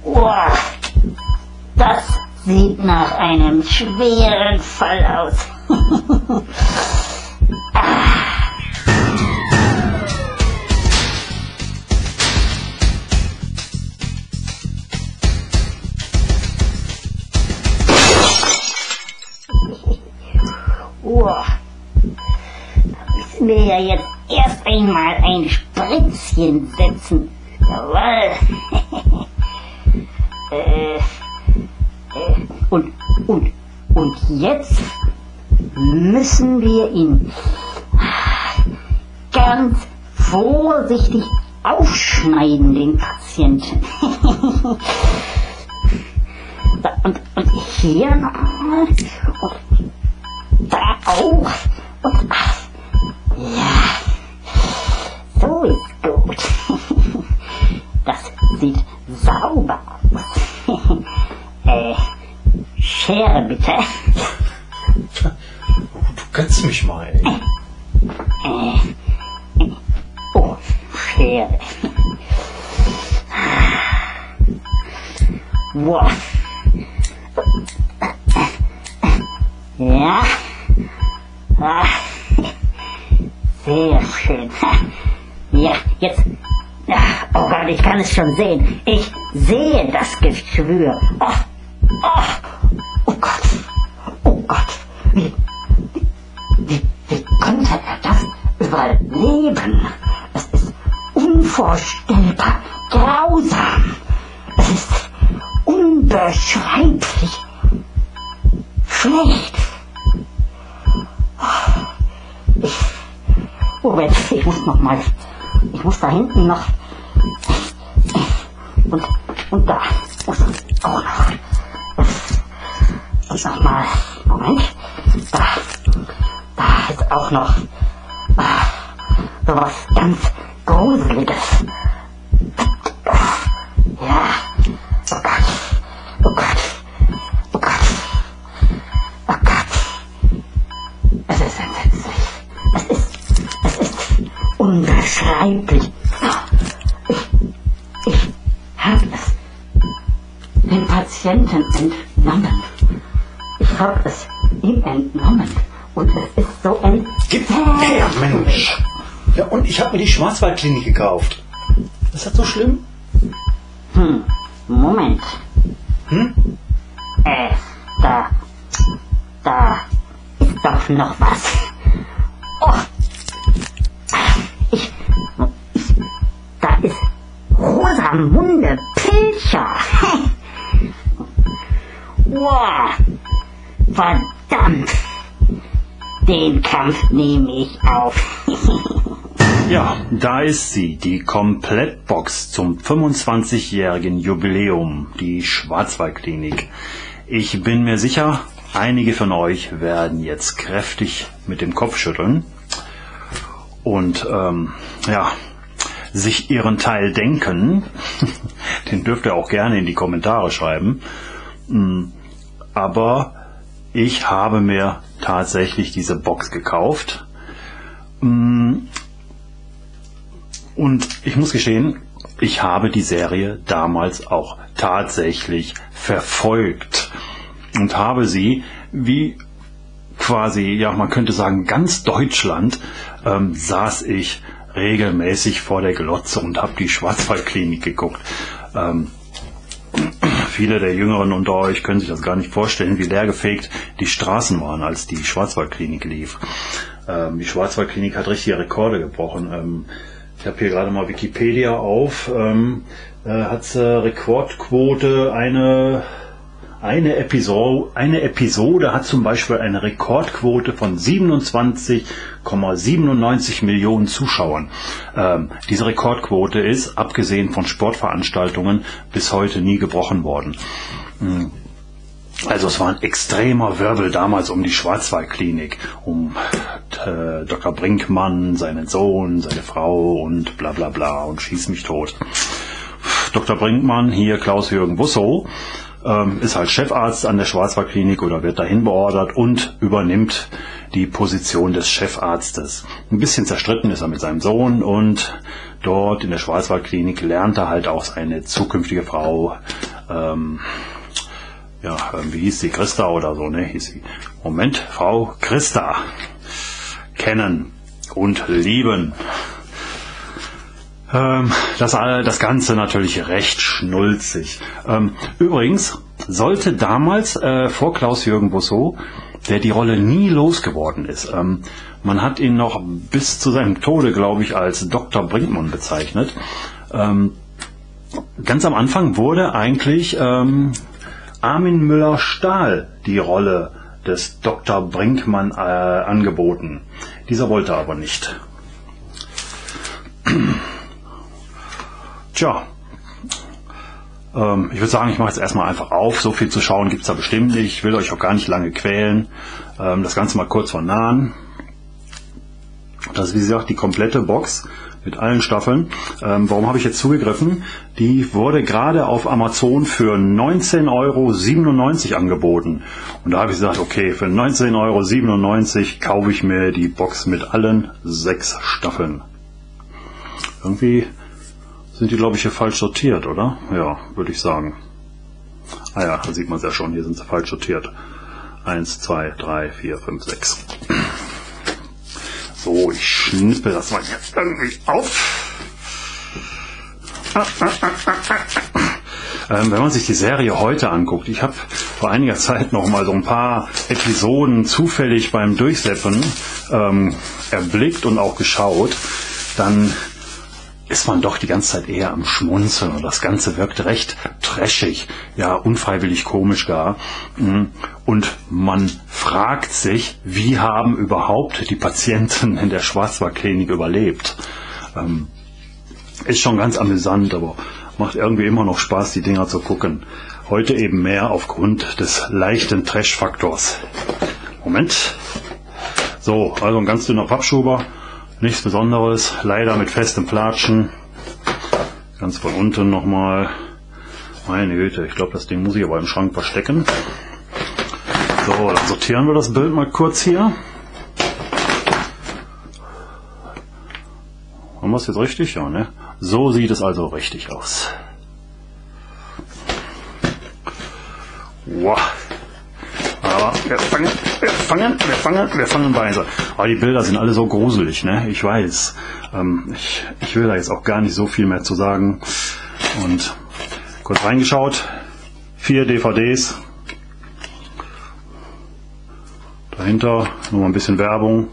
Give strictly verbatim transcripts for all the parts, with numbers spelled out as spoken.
Oh, das sieht nach einem schweren Fall aus. Oh, da müssen wir ja jetzt erst einmal ein Spritzchen setzen. Jawohl. äh, äh, und, und, und jetzt müssen wir ihn ganz vorsichtig aufschneiden, den Patienten. da, und, und hier nochmal. Und da auch. Und ach, ja, so ist gut. Das sieht sauber aus. äh, Schere bitte. Du kannst mich mal, ey. Äh, oh, Schere. Wow. Ja. Ah, sehr schön. Ja, jetzt. Oh Gott, ich kann es schon sehen. Ich sehe das Geschwür. Oh, oh, oh Gott. Oh Gott. Wie, wie, wie konnte er das überleben? Es ist unvorstellbar grausam. Es ist unbeschreiblich schlecht. Ich, Moment, ich muss noch mal, ich muss da hinten noch, und, und da muss ich auch noch, und noch mal, Moment, da, da ist auch noch, ah, so was ganz Gruseliges. Ja, oh Gott, oh Gott, oh Gott, oh Gott, es ist entsetzlich. Es ist, es ist unbeschreiblich. Ich, ich habe es dem Patienten entnommen. Ich habe es ihm entnommen. Und es ist so ein... Gib her, Mensch! Ja, und ich habe mir die Schwarzwaldklinik gekauft. Ist das so schlimm? Hm, Moment. Hm? Äh, da... Da ist doch noch was. Oh, ich, ich, da ist Rosamunde Pilcher. Wow, verdammt, den Kampf nehme ich auf. Ja, da ist sie, die Komplettbox zum fünfundzwanzigjährigen Jubiläum, die Schwarzwaldklinik. Ich bin mir sicher, einige von euch werden jetzt kräftig mit dem Kopf schütteln und ähm, ja, sich ihren Teil denken. Den dürft ihr auch gerne in die Kommentare schreiben. Aber ich habe mir tatsächlich diese Box gekauft. Und ich muss gestehen, ich habe die Serie damals auch tatsächlich verfolgt und habe sie, wie quasi, ja, man könnte sagen, ganz Deutschland, ähm, saß ich regelmäßig vor der Glotze und habe die Schwarzwaldklinik geguckt. Ähm, viele der Jüngeren unter euch können sich das gar nicht vorstellen, wie leergefegt die Straßen waren, als die Schwarzwaldklinik lief. Ähm, die Schwarzwaldklinik hat richtige Rekorde gebrochen. Ähm, ich habe hier gerade mal Wikipedia auf. Ähm, äh, hat äh, Rekordquote eine... Eine Episode, eine Episode hat zum Beispiel eine Rekordquote von siebenundzwanzig Komma siebenundneunzig Millionen Zuschauern. Ähm, diese Rekordquote ist, abgesehen von Sportveranstaltungen, bis heute nie gebrochen worden. Also es war ein extremer Wirbel damals um die Schwarzwaldklinik, um äh, Doktor Brinkmann, seinen Sohn, seine Frau und bla bla bla und schieß mich tot. Doktor Brinkmann, hier Klaus-Jürgen Bussow, ist halt Chefarzt an der Schwarzwaldklinik oder wird dahin beordert und übernimmt die Position des Chefarztes. Ein bisschen zerstritten ist er mit seinem Sohn und dort in der Schwarzwaldklinik lernt er halt auch seine zukünftige Frau, ähm, ja, wie hieß sie, Christa oder so, ne, hieß sie. Moment, Frau Christa kennen und lieben. Ähm, das, das Ganze natürlich recht schnulzig. Ähm, übrigens sollte damals äh, vor Klaus-Jürgen Busow, der die Rolle nie losgeworden ist, ähm, man hat ihn noch bis zu seinem Tode, glaube ich, als Doktor Brinkmann bezeichnet. Ähm, ganz am Anfang wurde eigentlich ähm, Armin Müller-Stahl die Rolle des Doktor Brinkmann äh, angeboten. Dieser wollte aber nicht. Tja, ähm, ich würde sagen, ich mache jetzt erstmal einfach auf. So viel zu schauen gibt es da bestimmt nicht. Ich will euch auch gar nicht lange quälen. Ähm, das Ganze mal kurz von nahen. Das ist wie gesagt die komplette Box mit allen Staffeln. Ähm, warum habe ich jetzt zugegriffen? Die wurde gerade auf Amazon für neunzehn Euro siebenundneunzig angeboten. Und da habe ich gesagt, okay, für neunzehn Euro siebenundneunzig kaufe ich mir die Box mit allen sechs Staffeln. Irgendwie sind die, glaube ich, hier falsch sortiert, oder? Ja, würde ich sagen. Ah ja, da sieht man es ja schon, hier sind sie falsch sortiert. Eins, zwei, drei, vier, fünf, sechs. So, ich schnippel das mal jetzt irgendwie auf. Ah, ah, ah, ah, ah. Ähm, wenn man sich die Serie heute anguckt, ich habe vor einiger Zeit noch mal so ein paar Episoden zufällig beim Durchseppen ähm, erblickt und auch geschaut, dann ist man doch die ganze Zeit eher am Schmunzeln und das Ganze wirkt recht trashig, ja unfreiwillig komisch gar. Und man fragt sich, wie haben überhaupt die Patienten in der Schwarzwaldklinik überlebt? Ähm, ist schon ganz amüsant, aber macht irgendwie immer noch Spaß, die Dinger zu gucken. Heute eben mehr aufgrund des leichten Trash-Faktors. Moment. So, also ein ganz dünner Pappschuber. Nichts Besonderes, leider mit festem Platschen. Ganz von unten nochmal. Meine Güte, ich glaube, das Ding muss ich aber im Schrank verstecken. So, dann sortieren wir das Bild mal kurz hier. Haben wir es jetzt richtig? Ja, ne? So sieht es also richtig aus. Wow. Aber wir fangen, wir fangen, wir fangen, wir fangen bei. Aber die Bilder sind alle so gruselig, ne? Ich weiß. Ähm, ich, ich will da jetzt auch gar nicht so viel mehr zu sagen. Und kurz reingeschaut. Vier D V Ds. Dahinter nur mal ein bisschen Werbung.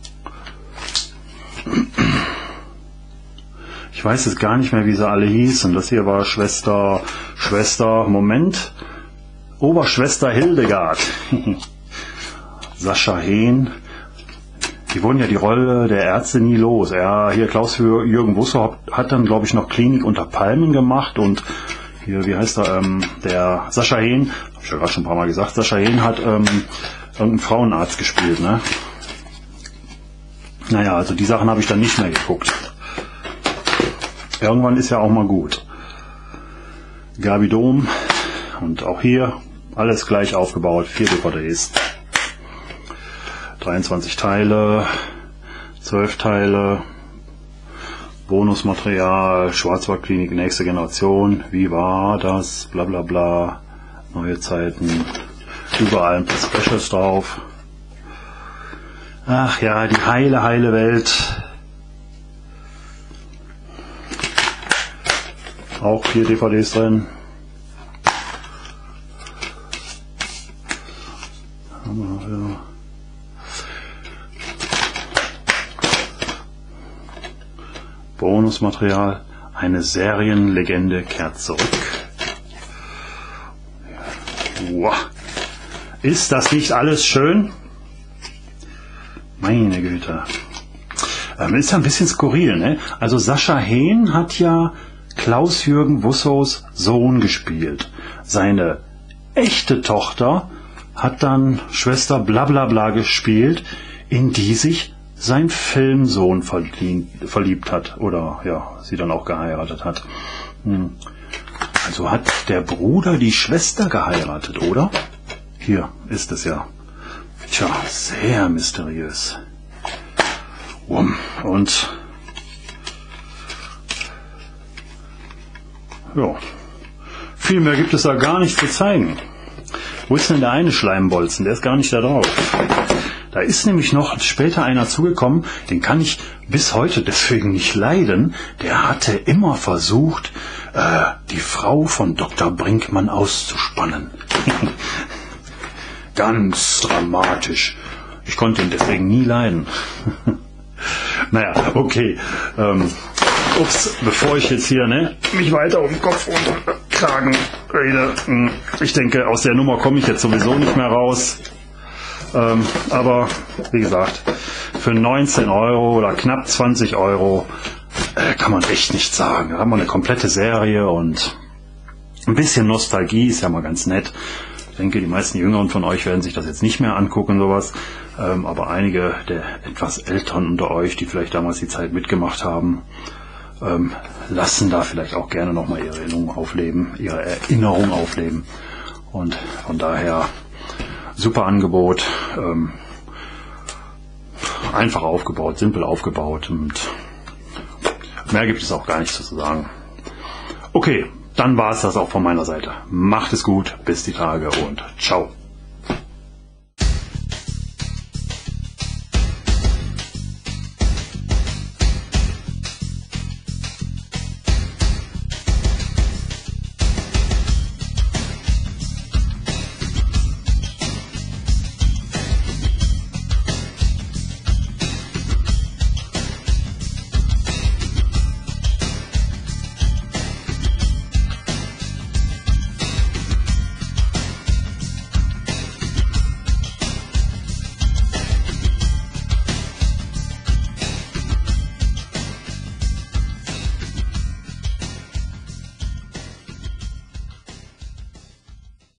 Ich weiß jetzt gar nicht mehr, wie sie alle hießen. Das hier war Schwester, Schwester, Moment. Oberschwester Hildegard. Sascha Hehn. Die wurden ja die Rolle der Ärzte nie los. Ja, hier Klaus-Jürgen Busow hat dann, glaube ich, noch Klinik unter Palmen gemacht. Und hier, wie heißt er, ähm, der Sascha Hehn, habe ich ja gerade schon ein paar Mal gesagt, Sascha Hehn hat ähm, irgendeinen Frauenarzt gespielt. Ne? Naja, also die Sachen habe ich dann nicht mehr geguckt. Irgendwann ist ja auch mal gut. Gabi Dom. Und auch hier alles gleich aufgebaut, vier D V Ds, dreiundzwanzig Teile, zwölf Teile, Bonusmaterial, Schwarzwaldklinik, nächste Generation, wie war das, bla bla bla, neue Zeiten, überall ein paar Specials drauf. Ach ja, die heile, heile Welt. Auch vier D V Ds drin. Ja. Bonusmaterial. Eine Serienlegende kehrt zurück. Wow. Ist das nicht alles schön? Meine Güte. Ähm, ist ja ein bisschen skurril, ne? Also Sascha Hehn hat ja Klaus-Jürgen Busows Sohn gespielt. Seine echte Tochter hat dann Schwester Blablabla gespielt, in die sich sein Filmsohn verliebt hat oder ja, sie dann auch geheiratet hat. Hm. Also hat der Bruder die Schwester geheiratet, oder? Hier ist es ja. Tja, sehr mysteriös. Und ja, viel mehr gibt es da gar nicht zu zeigen. Wo ist denn der eine Schleimbolzen? Der ist gar nicht da drauf. Da ist nämlich noch später einer zugekommen, den kann ich bis heute deswegen nicht leiden. Der hatte immer versucht, äh, die Frau von Doktor Brinkmann auszuspannen. Ganz dramatisch. Ich konnte ihn deswegen nie leiden. Naja, okay. Ähm, ups, bevor ich jetzt hier ne, mich weiter um Kopf und Kragen rede. Ich denke, aus der Nummer komme ich jetzt sowieso nicht mehr raus. Ähm, aber wie gesagt, für neunzehn Euro oder knapp zwanzig Euro äh, kann man echt nichts sagen. Da haben wir eine komplette Serie und ein bisschen Nostalgie ist ja mal ganz nett. Ich denke, die meisten Jüngeren von euch werden sich das jetzt nicht mehr angucken, sowas. Ähm, aber einige der etwas Älteren unter euch, die vielleicht damals die Zeit mitgemacht haben, ähm, lassen da vielleicht auch gerne nochmal ihre Erinnerung aufleben, ihre Erinnerung aufleben. Und von daher super Angebot, ähm, einfach aufgebaut, simpel aufgebaut und mehr gibt es auch gar nichts zu sagen. Okay, dann war es das auch von meiner Seite. Macht es gut, bis die Tage und ciao.